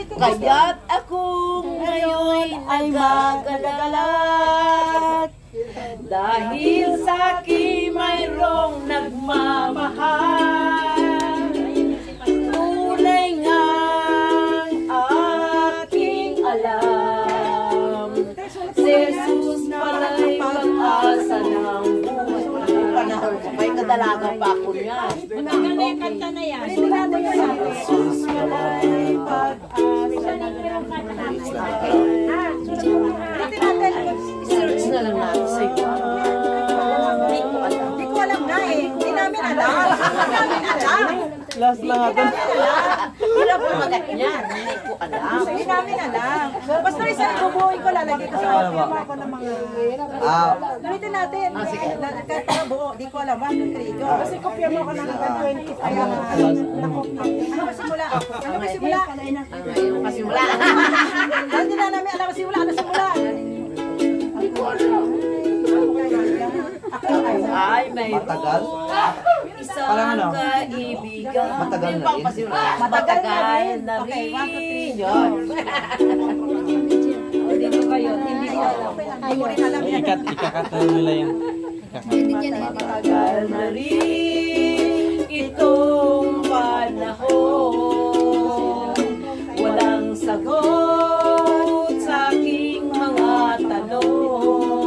Kaya't ako ngayon ay magagalak dahil sa akin mayroong nagmamahal. Tunay ngang aking alam, si Jesus pala'y pag-asa ng buhay. May kadalaga pa ako niya. Kanta na yan. Jesus pala'y pag-asa ng i-search na lang natin sa iyo. Hindi ko alam nga eh. Hindi namin alam. Hindi namin alam. Last lang ako. Hindi lang pumagat niya. Hindi ko alam. Hindi namin alam. Basta isang bubuhin ko, lalagay ko sa mga ako ng mga... Gamitin natin. Kahit para buo, di ko alam. 1, 2, 3, go. Kasi kopya mo ko ng 20. Kaya ano ba simula? Ano ba simula? Ano ba simula? Hindi na namin alam simula. Ano simula? Hindi ko alam. Ay, may Matagal? isang kaibigan. Matagal na rin. Matagal na rin. Okay, 1, 2, 3. Yun. Dito kayo. Hindi ko alam. Ikakatayo nila yan. Matagal na rin itong panahon. Walang sagot sa aking mga tanong.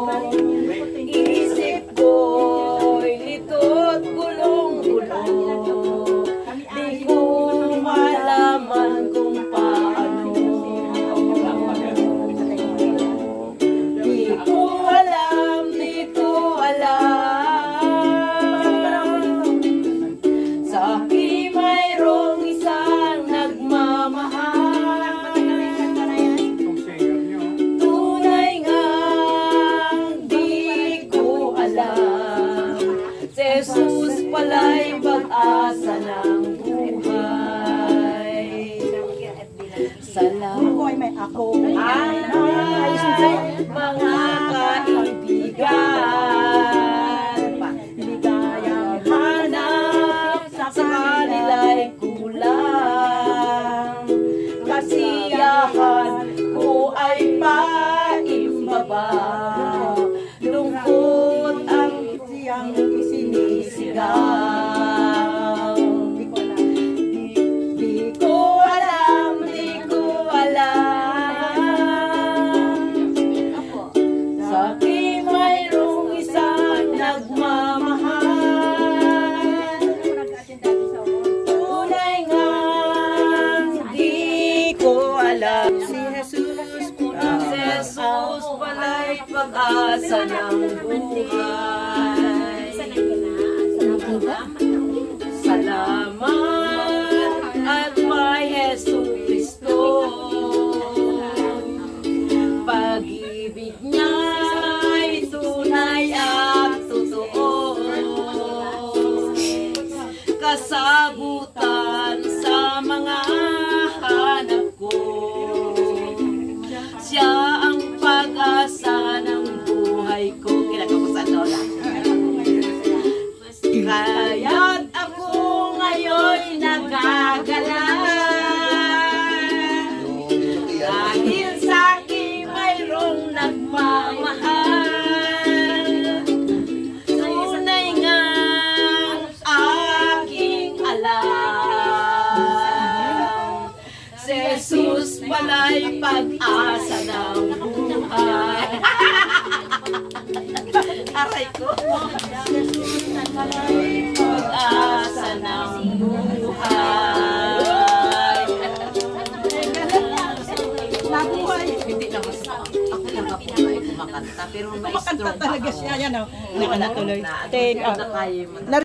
Isip ko'y lito't gulong-gulong. Di ko malaman kung paano. Di ko alam, di ko alam. Sa akin mayroong isang nagmamahal. Tunay ngang di ko alam. Si Jesus pala'y pag-asa ng buhay. Salamat. Ako ay may ako. Ay, mga kaibigan, ligayang hanap sa kanila'y kulang. Kasiyahan ko ay paimbaba, lungkot ang siyang isinisigaw. Di ko alam, di ko alam. Sa akin mayroong isang nagmamahal. Tunay ngang di ko alam. Si Jesus pala'y pag-asa ng buhay. Salamat at may Jesu Cristo. Pag-ibig niya'y tunay at totoo. Kasagutan sa mga hanap ko. Siya ang pag-asa ng buhay ko. Kinakamusan Lola. Kaya't ako ngayon nagagalak dahil sa akin mayroong nagmamahal. Tunay ngang aking alam, si Jesus pala'y pag-asa ng buhay. Aray ko. Pag-asa ng buhay. Nabuhay. Hindi na mas ako lang ako ay kumakanta pero maestro Kumakanta talaga siya. Yan o. Wala tuloy. Ten. Na kaya mo.